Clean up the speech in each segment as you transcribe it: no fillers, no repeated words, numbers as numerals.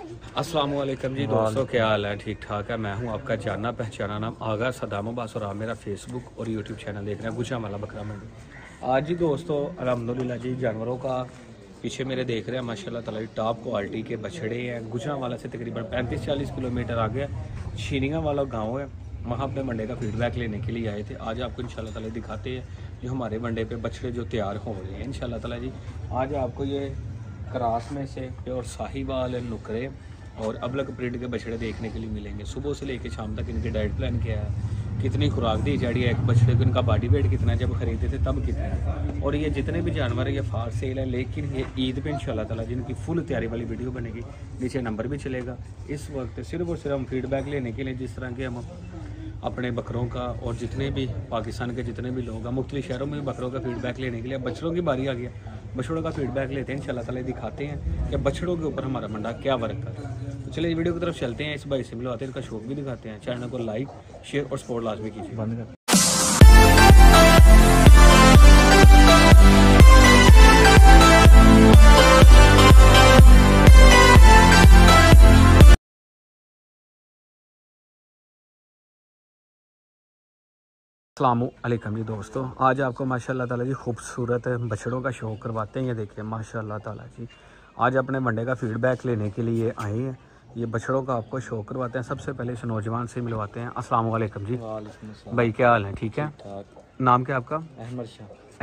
अस्सलाम वालेकुम जी दोस्तों, क्या हाल है? ठीक ठाक है। मैं हूं आपका जाना पहचाना नाम आगा सदाम अब्बास और आप मेरा फेसबुक और यूट्यूब चैनल देख रहे हैं गुजरांवाला बकरा मंडी। आज जी दोस्तों अल्हम्दुलिल्लाह जी जानवरों का पीछे मेरे देख रहे हैं माशाल्लाह ताला जी टॉप क्वालिटी के बछड़े हैं। गुजरांवाला से तकरीबन 35-40 किलोमीटर आगे शीनिया वाला गाँव है, वहाँ अपने मंडे का फीडबैक लेने के लिए आए थे। आज आपको इंशाल्लाह ताला दिखाते हैं जो हमारे मंडे पे बछड़े जो तैयार हो रहे हैं इंशाल्लाह ताला जी। आज आपको ये क्रास में से और साहिवाल नुकरे और अबलग प्रिंट के बछड़े देखने के लिए मिलेंगे। सुबह से लेकर शाम तक इनके डाइट प्लान क्या है, कितनी खुराक दी जा रही है एक बछड़े को, इनका बॉडी वेट कितना है, जब खरीदे थे तब कितना है, और ये जितने भी जानवर है ये फार सेल है। लेकिन ये ईद पे इंशाल्लाह ताला जिनकी फुल तैयारी वाली वीडियो बनेगी, नीचे नंबर भी चलेगा। इस वक्त सिर्फ और सिर्फ हम फीडबैक लेने के लिए, जिस तरह के हम अपने बकरों का और जितने भी पाकिस्तान के जितने भी लोग हैं मुख्तलिफ शहरों में भी बकरों का फीडबैक लेने के लिए बछड़ों की बारी आ गया। बछड़ों का फीडबैक लेते हैं इंशाल्लाह ताला, दिखाते हैं कि बछड़ों के ऊपर हमारा मंडा क्या वर्क कर रहा है। तो चलिए वीडियो की तरफ चलते हैं, इस भाई से मिलवाते हैं, इनका शौक भी दिखाते हैं। चैनल को लाइक शेयर और सपोर्ट लाजमी कीजिए। अस्सलामुअलैकुम जी दोस्तों, आज आपको माशाल्लाह ताला जी खूबसूरत बछड़ों का शौक करवाते हैं। ये देखिए माशाल्लाह ताला जी आज अपने मंडे का फीडबैक लेने के लिए आए हैं। ये बछड़ों का आपको शौक करवाते हैं। सबसे पहले इस नौजवान से मिलवाते हैं। अस्सलाम वालेकुम जी। भाई क्या हाल है? ठीक है। नाम क्या आपका? अहमद शाह।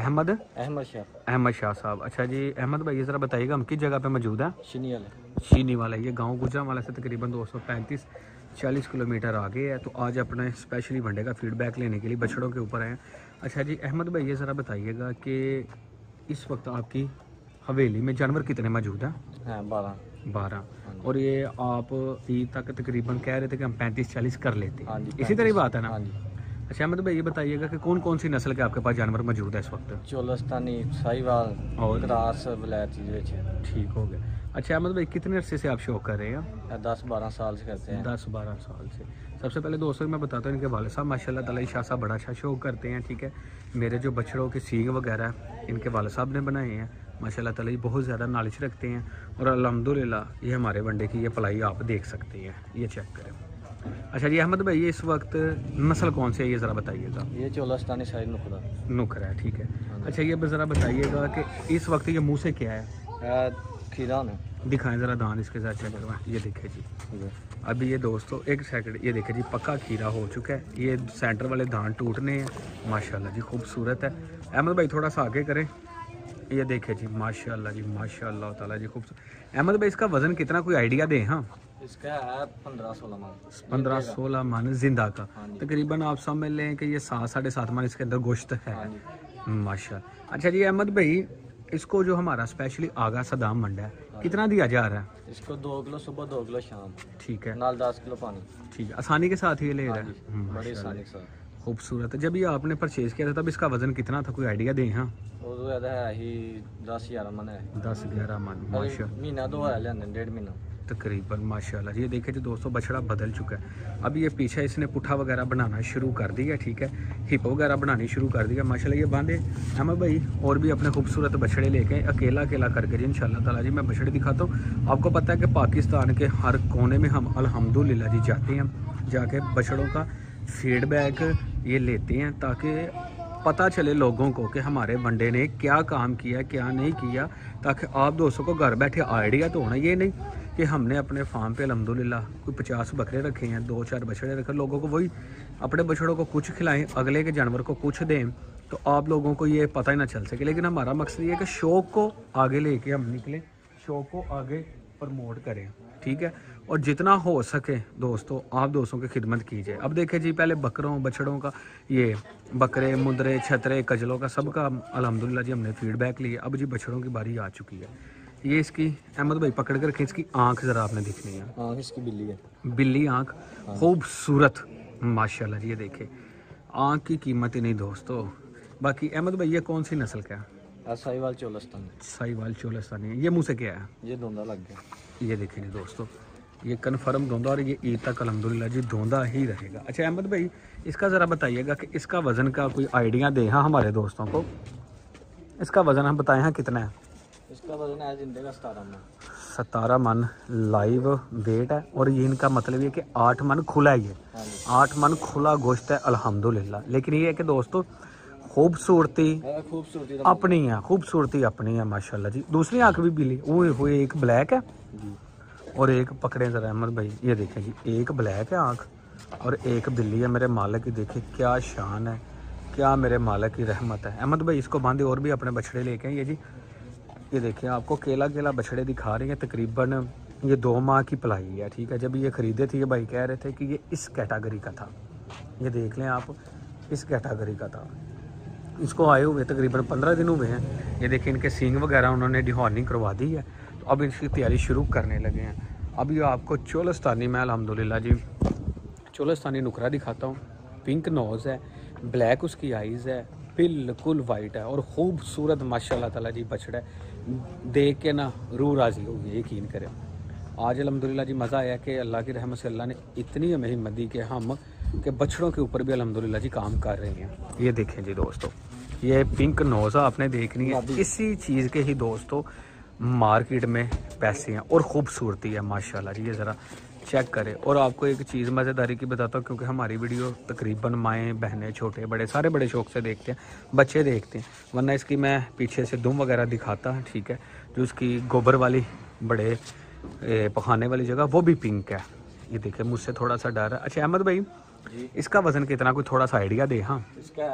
अहमद शाह साहब। अच्छा जी अहमद भाई, ये ज़रा बताइएगा हम किस जगह पे मौजूद हैं? शीनी वाला। ये गाँव गुजरांवाला से तकरीबन 235-40 किलोमीटर आगे है। तो आज अपने स्पेशली वनडे का फीडबैक लेने के लिए बछड़ों के ऊपर हैं। अच्छा जी अहमद भाई, ये ज़रा बताइएगा कि इस वक्त आपकी हवेली में जानवर कितने मौजूद हैं? 12। और ये आप ईद तक तकरीबन कह रहे थे कि हम 35-40 कर लेते हैं, इसी तरह बात है ना? अच्छा अहमद भाई, ये बताइएगा कि कौन कौन सी नस्ल के आपके पास जानवर मौजूद है इस वक्त? चोलस्तानी, साहिवाल और क्रास वलैती। ठीक हो गया। अच्छा अहमद भाई, कितने अरसे से आप शौक कर रहे हैं? 10-12 साल से करते हैं। 10-12 साल से। सबसे पहले दोस्तों मैं बताता हूँ, इनके वाले साहब माशाल्लाह ताला शाह साहब बड़ा अच्छा शौक करते हैं। ठीक है, मेरे जो बछड़ों के सींग वगैरह इनके वाले साहब ने बनाए हैं माशाल्लाह ताला, ये बहुत ज़्यादा नॉलेज रखते हैं। और अल्हम्दुलिल्लाह ये हमारे वनडे की ये पलाई आप देख सकते हैं, ये चेक करें। अच्छा जी अहमद भाई, ये इस वक्त नस्ल कौन सी है ये ज़रा बताइएगा? ये चोलस्तानी साहिल नुकरा है। ठीक है। अच्छा ये ज़रा बताइएगा कि इस वक्त ये मुँह से क्या है? खीरा ने दिखाएं ज़रा दान इसके साथ चेक करवाएं। ये देखें जी, अभी ये दोस्तों एक सेकंड, ये देखें जी पक्का खीरा हो चुका है। ये सेंटर वाले दान टूटने हैं माशाल्लाह जी, खूबसूरत है। अहमद भाई थोड़ा सा आगे करें। ये देखें जी माशाल्लाह जी, माशाल्लाह ताला जी खूबसूरत। अहमद भाई इसका वज़न कितना, कोई आइडिया दें? हाँ इसका है 15-16 मन। 15-16 मन जिंदा का। तकरीबन आप समझ लें कि ये 7-7.5 मन इसके अंदर गोश्त है माशाल्लाह। अच्छा जी अहमद भाई, इसको जो हमारा स्पेशली आगा सदाम मंडा है कितना दिया जा रहा है? इसको 2 किलो सुबह 2 किलो शाम। ठीक है। नाल 10 किलो पानी। ठीक है, आसानी के साथ ही ले रहा है। बड़ी आसानी के साथ। खूबसूरत है। जब ये आपने परचेज किया था तब इसका वजन कितना था, कोई आइडिया दें? हाँ वो है ही 10-11 मन है। 10-11 मन माशाल्लाह। महीना 2 है, 1.5 महीना तकरीबन माशाल्लाह। ये देखे जो दोस्तों बछड़ा बदल चुका है। अब ये पीछे इसने पुट्ठा वगैरह बनाना शुरू कर दिया। ठीक है, हिप वगैरह बनानी शुरू कर दिया माशाल्लाह। ये बांधे अहमद भाई और भी अपने खूबसूरत बछड़े लेके अकेला करके जी इंशाल्लाह ताला जी मैं बछड़े दिखाता हूँ। आपको पता है कि पाकिस्तान के हर कोने में हम अल्हम्दुलिल्लाह जी जाते हैं, जाके बछड़ों का फीडबैक ये लेते हैं ताकि पता चले लोगों को कि हमारे वनडे ने क्या काम किया क्या नहीं किया, ताकि आप दोस्तों को घर बैठे आइडिया तो होना। ये नहीं कि हमने अपने फार्म पे अल्हम्दुलिल्लाह कोई 50 बकरे रखे हैं, 2-4 बछड़े रखे, लोगों को वही अपने बछड़ों को कुछ खिलाएं, अगले के जानवर को कुछ दें, तो आप लोगों को ये पता ही ना चल सके। लेकिन हमारा मकसद ये है कि शौक़ को आगे लेके हम निकलें, शौक़ को आगे प्रमोट करें। ठीक है, और जितना हो सके दोस्तों आप दोस्तों की खिदमत कीजिए। अब देखें जी, पहले बकरों बछड़ों का ये बकरे मुंदरे छतरे कजलों का सबका अल्हम्दुलिल्लाह जी हमने फीडबैक लिया। अब जी बछड़ों की बारी आ चुकी है। ये इसकी अहमद भाई पकड़ कर रखें, इसकी आंख ज़रा आपने दिखनी है। आंख इसकी बिल्ली है, बिल्ली आंख खूबसूरत माशाल्लाह जी। ये देखे आंख की कीमत ही नहीं दोस्तों। बाकी अहमद भाई ये कौन सी नस्ल का है? साहिवाल चोलस्तानी। साहिवाल चोलस्तानी। ये मुँह से क्या है? ये धोंदा लग गया। ये देखें दोस्तों, ये कन्फर्म धोंदा, और ये ईद तक अल्हम्दुलिल्लाह जी धोंदा ही रहेगा। अच्छा अहमद भाई, इसका ज़रा बताइएगा कि इसका वज़न का कोई आइडिया दें हाँ हमारे दोस्तों को। इसका वज़न हम बताएं हाँ कितना है? इसका वज़न है जिंदे का 17 मन। 17 मन लाइव वेट है और ये इनका मतलब ये कि 8 मन खुला है। ये 8 मन खुला गोश्त है अल्हम्दुलिल्लाह। लेकिन ये है कि दोस्तों खूबसूरती अपनी है, खूबसूरती अपनी है माशाल्लाह जी। दूसरी आँख भी बिली हुए एक ब्लैक है और एक पकड़े ज़रा अहमद भाई, ये देखें जी, एक ब्लैक है आँख और एक बिल्ली है। मेरे मालिक की देखे क्या शान है, क्या मेरे मालिक की रहमत है। अहमद भाई इसको बांधे और भी अपने बछड़े लेके आए। ये जी ये देखिए आपको केला केला बछड़े दिखा रही हैं। तकरीबन ये 2 माह की पलाई है, ठीक है। जब ये ख़रीदे थे ये भाई कह रहे थे कि ये इस कैटेगरी का था। ये देख लें आप, इस कैटेगरी का था। इसको आए हुए तकरीबन 15 दिन हुए हैं। ये देखिए इनके सींग वगैरह उन्होंने डिहॉर्निंग करवा दी है, तो अब इसकी तैयारी शुरू करने लगे हैं। अभी आपको चोलस्तानी मैं अल्हम्दुलिल्लाह जी चोलस्तानी नुकरा दिखाता हूँ। पिंक नोज़ है, ब्लैक उसकी आइज़ है, बिल्कुल वाइट है और ख़ूबसूरत माशाल्लाह ताला जी बछड़ा है। देख के ना रूह राज़ी होगी, यकीन करें। आज अल्हम्दुलिल्लाह जी मज़ा आया कि अल्लाह की रहमत से अल्लाह ने इतनी हमें हिम्मत दी कि हम के बछड़ों के ऊपर भी अल्हम्दुलिल्लाह जी काम कर रहे हैं। ये देखें जी दोस्तों, ये पिंक नोज़ा आपने देखनी है। इसी चीज़ के ही दोस्तों मार्केट में पैसे हैं और ख़ूबसूरती है माशाल्लाह जी। ये ज़रा चेक करें। और आपको एक चीज़ मज़ेदारी की बताता हूँ, क्योंकि हमारी वीडियो तकरीबन माएँ बहनें छोटे बड़े सारे बड़े शौक़ से देखते हैं, बच्चे देखते हैं। वरना इसकी मैं पीछे से दुम वगैरह दिखाता है, ठीक है। जो उसकी गोबर वाली बड़े पखाने वाली जगह वो भी पिंक है। ये देखिए मुझसे थोड़ा सा डर है। अच्छा अहमद भाई इसका वज़न कितना, कोई थोड़ा सा आइडिया दे। हाँ इसका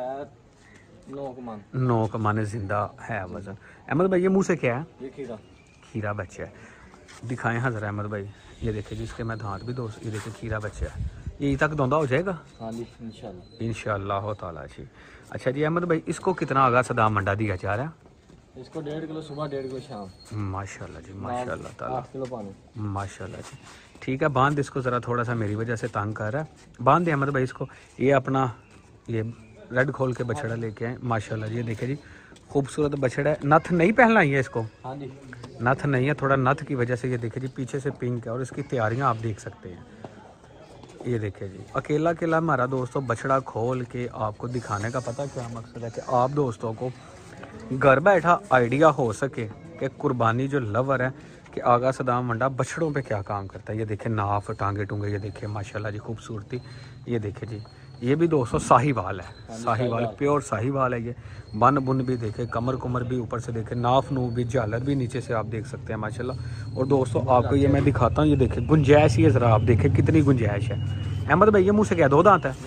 9 मन जिंदा है वज़न। अहमद भाई ये मुँह से क्या है? ये खीरा बच्चा है। दिखाएं हाँ ज़रा अहमद भाई। ये देखिए जिसके मैं दांत भी दोस्त, ये देखिए खीरा बच्चा है। यही तक दोंदा हो जाएगा इंशाअल्लाह ताला जी। अच्छा जी अहमद भाई इसको कितना आगा सदाम मंडा दिया जा रहा है? इसको 1.5 किलो सुबह 1.5 किलो शाम। माशाल्लाह जी माशाल्लाह ताला 8 किलो पानी। माशाल्लाह जी। ठीक है बांध इसको ज़रा, थोड़ा सा मेरी वजह से तंग कर रहा है। बांध दे अहमद भाई इसको। ये अपना ये रेड खोल के बछड़ा लेके आए माशाल्लाह जी। ये देखिए जी खूबसूरत बछड़ा है। नथ नहीं पहनना है इसको? हाँ जी नथ नहीं है, थोड़ा नथ की वजह से। ये देखिए जी पीछे से पिंक है और इसकी तैयारियां आप देख सकते हैं। ये देखिए जी अकेला अकेला हमारा दोस्तों बछड़ा खोल के आपको दिखाने का पता क्या मकसद है कि आप दोस्तों को घर बैठा आइडिया हो सके कि कुर्बानी जो लवर है कि आगा सदाम मंडा बछड़ों पे क्या काम करता है। ये देखिए नाफ टांगे टूंगे, ये देखिए माशाल्लाह जी खूबसूरती। ये देखिए जी ये भी दोस्तों साहीवाल है, साहीवाल प्योर साहीवाल है। ये बन बुन भी देखे, कमर कुमर भी ऊपर से देखे, नाफ नूफ भी, झालर भी नीचे से आप देख सकते हैं माशाल्लाह। और दोस्तों आपको ये मैं दिखाता हूँ, ये देखे गुंजाइश, ये ज़रा आप देखें कितनी गुंजाइश है। अहमद भाई ये मुँह से क्या 2 दांत है?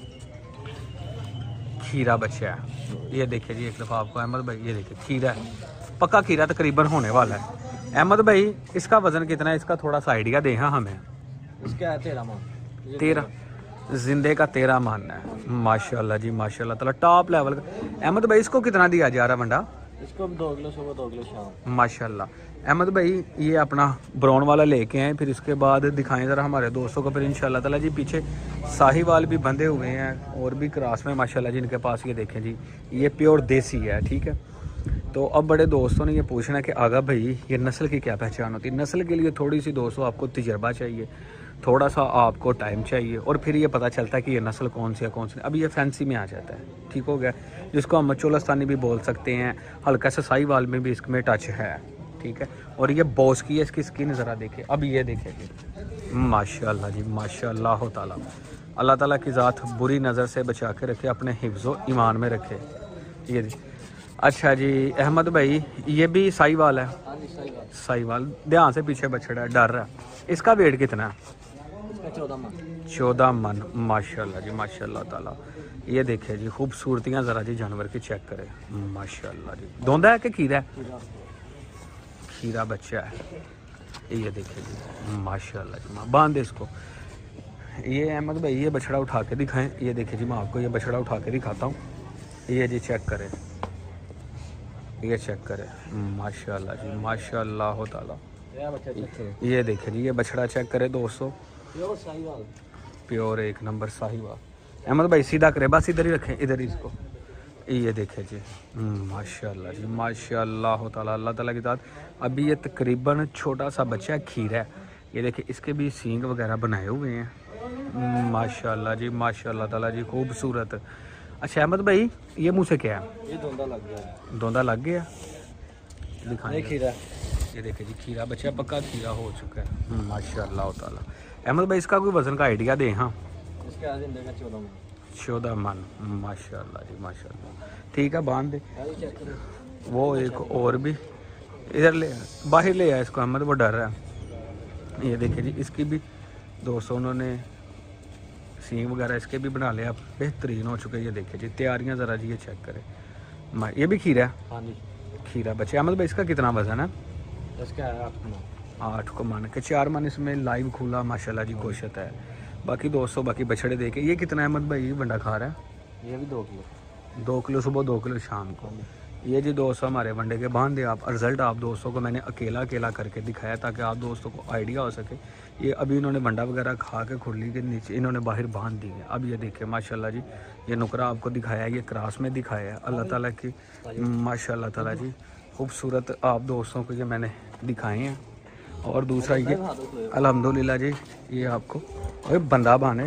खीरा बच्चा है। ये देखिए जी एक दफ़ा आपको अहमद भाई, ये देखिए खीरा है, पक्का खीरा तकरीबन होने वाला है। अहमद भाई इसका वज़न कितना है? इसका थोड़ा सा आइडिया दें हाँ हमें। इसका 13 मन। 13 जिंदे का 13 मन है माशाल्लाह जी माशाल्लाह ताला टॉप लेवल का। अहमद भाई इसको कितना दिया जा रहा है मंडा? इसको 2 किलो सुबह 2 किलो शाम माशाल्लाह। अहमद भाई ये अपना ब्राउन वाला लेके आए, फिर इसके बाद दिखाएं ज़रा हमारे दोस्तों को। फिर इंशाल्लाह ताला जी पीछे साहीवाल भी बंधे हुए हैं और भी क्रॉस में माशाल्लाह जी इनके पास। ये देखें जी ये प्योर देसी है, ठीक है। तो अब बड़े दोस्तों ने ये पूछना है कि आगा भाई ये नस्ल की क्या पहचान होती है? नस्ल के लिए थोड़ी सी दोस्तों आपको तजर्बा चाहिए, थोड़ा सा आपको टाइम चाहिए और फिर ये पता चलता है कि ये नस्ल कौन सी है कौन सी। अब ये फैंसी में आ जाता है, ठीक हो गया, जिसको हम चोलस्तानी भी बोल सकते हैं, हल्का सा साहीवाल में भी इसमें टच है, ठीक है। और ये बॉस की है, इसकी स्किन ज़रा देखे। अब ये देखेंगे माशाल्लाह जी माशाल्लाह ताला। अल्लाह ताला की ज़ात बुरी नज़र से बचा के रखे, अपने हिफ्ज़ो ईमान में रखे। ये जी अच्छा जी अहमद भाई ये भी साहीवाल है? साहीवाल। ध्यान से पीछे बछड़ा है, डर रहा है। इसका वेट कितना है? 14 मन माशाल्लाह जी माशाल्लाह ताला। ये देखिए जी खूबसूरतियाँ ज़रा जी जानवर की चेक करें माशाल्लाह जी। दोंदा है कि खीरा है? खीरा बच्चा है। ये देखिए जी माशाल्लाह जी। बांध इसको। ये अहमद भाई ये बछड़ा उठा के दिखाएं। ये देखिए जी मैं आपको ये बछड़ा उठा के दिखाता हूँ। ये जी चेक करें, ये चेक करें माशाल्लाह जी माशाल्लाह ताला। ये देखिए जी ये बछड़ा चेक करें दोस्तों, प्योर एक नंबर साहीवाल। अहमद भाई सीधा करे, बस इधर ही रखें, इधर ही इसको। ये देखें जी माशाल्लाह जी माशाल्लाह ताला। अल्लाह ताला की ज़ात। अभी ये तकरीबन छोटा सा बच्चा खीरा है। ये देखिए इसके भी सींग वगैरह बनाए हुए हैं माशाल्लाह जी माशाल्लाह ताला जी खूबसूरत। अच्छा अहमद भाई ये मुँह से क्या है? ये दोंदा लग गया। दोंदा लग गया? दिखाएं। खीरा ये देखिए जी खीरा बच्चा पक्का खीरा हो चुका है माशाल्लाह ताला। अहमद भाई इसका कोई वज़न का आइडिया दें। हाँ इसके आज देगा 14 मन माशाल्लाह जी माशाल्लाह। ठीक है बांध दे। वो एक और भी इधर ले बाहर ले आया इसको अहमद, वो डर रहा है। ये देखिए जी इसकी भी दोस्तों उन्होंने सींग वगैरह इसके भी बना लिया, बेहतरीन हो चुके। ये देखिए जी तैयारियां ज़रा जी ये चेक करें। ये भी खीरा है। हाँ जी खीरा बच्चे अहमद भाई इसका कितना वज़न है? इसका है 8 को मान के 4 मन इसमें लाइव खुला माशाल्लाह जी गोश्त है। बाकी दोस्तों बाकी बछड़े देखे। ये कितना अहमद भाई बंडा खा रहा है? ये भी 2 किलो। 2 किलो सुबह 2 किलो शाम को। ये जी दोस्तों हमारे वनडे के बांधे आप रिज़ल्ट आप दोस्तों को मैंने अकेला करके दिखाया ताकि आप दोस्तों को आइडिया हो सके। ये अभी इन्होंने वंडा वगैरह खा के खुरली के नीचे इन्होंने बाहर बांध दी है। अब ये देखिए माशाल्लाह जी ये नुकरा आपको दिखाया, ये क्रास में दिखाया है। अल्लाह ताला की माशाल्लाह ताला जी खूबसूरत आप दोस्तों को ये मैंने दिखाए हैं। और दूसरा ये अल्हम्दुलिल्लाह जी ये आपको और बंदा बाने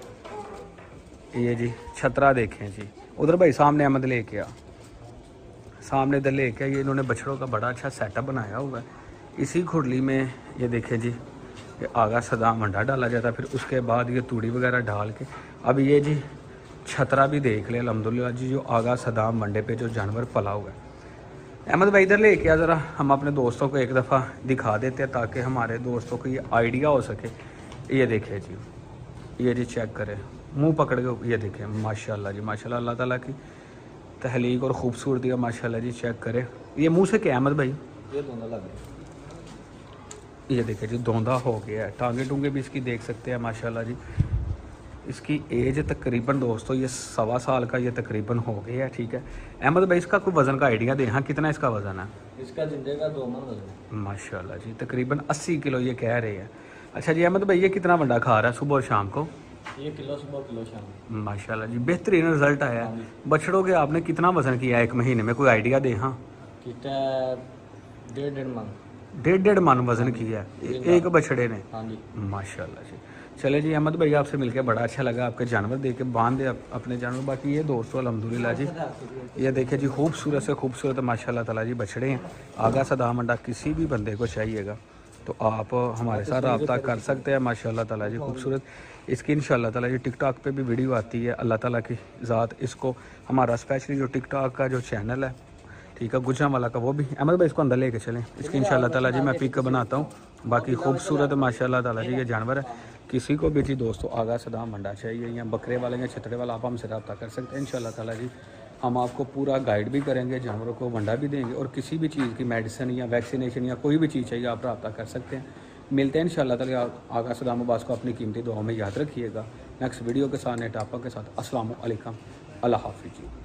ये जी छतरा देखें जी। उधर भाई सामने अहमद लेके आ, सामने इधर लेके ये इन्होंने बछड़ों का बड़ा अच्छा सेटअप बनाया हुआ है। इसी खुरली में ये देखें जी ये आगा सदाम अंडा डाला जाता है, फिर उसके बाद ये तूड़ी वगैरह डाल के अब ये जी छतरा भी देख ले अल्हम्दुलिल्लाह जी जो आगा सदाम मंडे पे जो जानवर पला हुआ है। अहमद भाई इधर लेके आ ज़रा, हम अपने दोस्तों को एक दफ़ा दिखा देते हैं ताकि हमारे दोस्तों को ये आइडिया हो सके। ये देखिए जी ये जी चेक करें मुंह पकड़ के ये देखें माशाल्लाह जी माशाल्लाह। अल्लाह ताला की तहलीक और ख़ूबसूरती का माशाल्लाह जी चेक करें। ये मुंह से क्या अहमद भाई? ये दोनों लग गए। ये देखिए जी धोंधा हो गया है। टांगे टूंगे भी इसकी देख सकते हैं माशाल्लाह जी। इसकी एज तकरीबन दोस्तों ये 1.25 साल का ये तकरीबन हो गया है। ठीक है अहमद भाई इसका कोई वज़न का आइडिया दें। हाँ कितना इसका वज़न है? इसका जिंदे का 2 मन वजन माशाल्लाह जी तकरीबन 80 किलो ये कह रहे हैं। अच्छा जी अहमद भाई ये कितना वंडा खा रहा है सुबह और शाम को? ये किलो सुबह किलो शाम। माशाल्लाह जी बेहतरीन रिजल्ट आया है। बछड़ों के आपने कितना वज़न किया एक महीने में, कोई आइडिया दें। हाँ कितना 1.5 मन। 1.5 मन वज़न किया है एक बछड़े ने। हाँ जी माशाल्लाह जी। चले जी अहमद भाई आपसे मिलकर बड़ा अच्छा लगा, आपके जानवर देख के बांध दे अपने जानवर। बाकी ये दोस्तों अल्हम्दुलिल्लाह जी ये देखिए जी खूबसूरत से खूबसूरत माशाल्लाह ताला जी बछड़े हैं। आगा सदाम अंडा किसी भी बंदे को चाहिएगा तो आप हमारे साथ रब्ता कर सकते हैं माशाल्लाह ताला जी खूबसूरत। इसकी इंशाल्लाह ताला जी टिकटॉक पे भी वीडियो आती है। अल्लाह ताला की ज़ात इसको हमारा स्पेशली जो टिकटॉक का जो चैनल है ठीक है गुजरांवाला का वो भी अहमद भाई इसको अंदर लेके चलें। इसकी इंशाल्लाह ताला जी मैं पिक बनाता हूँ। बाकी खूबसूरत माशाल्लाह ताला जी ये जानवर है। किसी को भी जी दोस्तों आगा सदाम मंडा चाहिए या बकरे वाले या छतरे वाला आप हमसे रब्ता कर सकते हैं इंशाल्लाह ताला जी। हम आपको पूरा गाइड भी करेंगे, जानवरों को वंडा भी देंगे और किसी भी चीज़ की मेडिसिन या वैक्सीनेशन या कोई भी चीज़ चाहिए आप रब्ता कर सकते हैं। मिलते हैं इंशाल्लाह ताला। आगा सदाम अब्बास को अपनी कीमती दुआओं में याद रखिएगा। नेक्स्ट वीडियो के साथ नए टॉपिक के साथ अस्सलामु अलैकुम अल्लाह हाफ़िज़ जी।